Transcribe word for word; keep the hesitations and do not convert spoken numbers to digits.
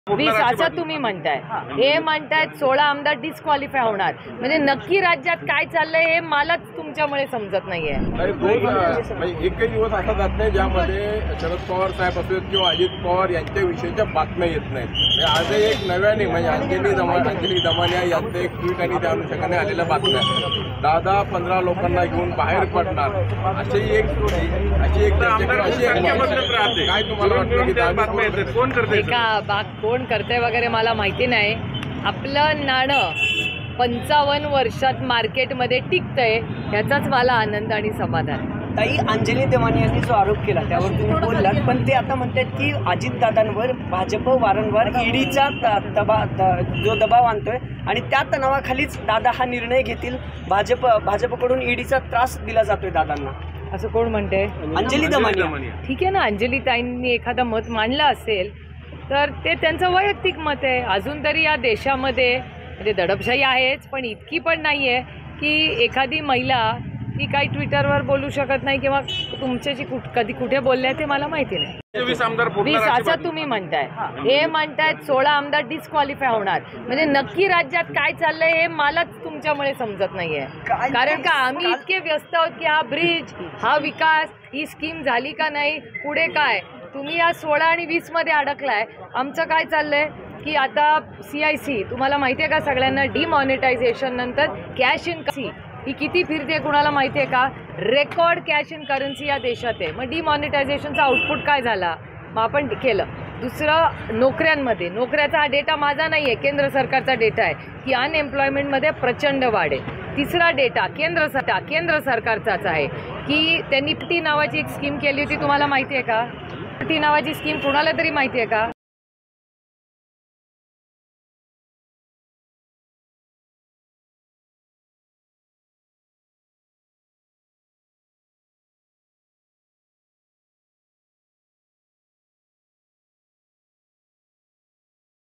वीस असं तुम्ही म्हणताय, हे म्हणतायत सोळा आमदार डिस्क्वालिफाय होणार, म्हणजे नक्की राज्यात काय चाललंय हे मलाच तुमच्यामुळे समजत नाहीये। एकही दिवस असा जात नाही ज्यामध्ये शरद पवार साहेब असतील किंवा अजित पवार यांच्या विषयीच्या बातम्या येत नाहीत। आज एक नव्याने म्हणजे अंजली दमाने अंजली दमाने यांचं एक ट्विट आणि त्या अनुषंगाने आलेल्या बातम्या, दहा दहा पंधरा लोकांना घेऊन बाहेर पडणार अशी एक अशी एक काय तुम्हाला वाटतं की बातम्या येतात कोण करते का बाग कोण करते वगैरे मला माहिती नाही। आपलं नाणं पंचावन्न वर्षात मार्केटमध्ये टिकतंय याचाच मला आनंद आणि समाधान। ताई, अंजली दमाने यांनी जो आरोप केला त्यावर तुम्ही बोललात, पण ते आता म्हणतात की अजितदादांवर भाजप वारंवार ईडीचा दबा जो दबाव आणतोय आणि त्या तणावाखालीच दादा हा निर्णय घेतील, भाजप भाजपकडून ईडीचा त्रास दिला जातोय दादांना, असं कोण म्हणते? अंजली दमाने। ठीक आहे ना, अंजली ताईंनी एखादं मत मांडलं असेल तर ते त्यांचं वैयक्तिक मत आहे। अजून तरी या देशामध्ये म्हणजे दडपशाही आहेच, पण इतकी पण नाही आहे की एखादी महिला ती काही ट्विटरवर बोलू शकत नाही किंवा तुमच्याशी कुठ कधी कुठे बोलले ते मला माहिती नाही। वीस आमदार वीस असं तुम्ही म्हणताय, हे म्हणतायत सोळा आमदार डिस्क्वालिफाय होणार, म्हणजे नक्की राज्यात काय चाललंय हे मलाच तुमच्यामुळे समजत नाहीये। कारण का आम्ही इतके व्यस्त आहोत की हा ब्रिज, हा विकास, ही स्कीम झाली का नाही, पुढे काय, तुम्ही या सोळा आणि वीस मध्ये अडकलाय। आमचं काय चाललंय की आता सी आय सी तुम्हाला माहिती आहे का, सगळ्यांना डिमॉनिटायझेशन नंतर कॅश इन सी ही किती फिरते कुणाला माहिती आहे का? रेकॉर्ड कॅश इन करन्सी या देशात आहे। मग डिमॉनिटायझेशनचा आउटपुट काय झाला, मग आपण केलं। दुसरं, नोकऱ्यांमध्ये, नोकऱ्याचा हा डेटा माझा नाही आहे, केंद्र सरकारचा डेटा आहे की अनएम्प्लॉयमेंटमध्ये प्रचंड वाढ आहे। तिसरा डेटा केंद्र सरकार केंद्र सरकारचाच आहे की त्यांनी टी नावाची एक स्कीम केली होती, तुम्हाला माहिती आहे का? टी नावाची स्कीम कुणाला तरी माहिती आहे का?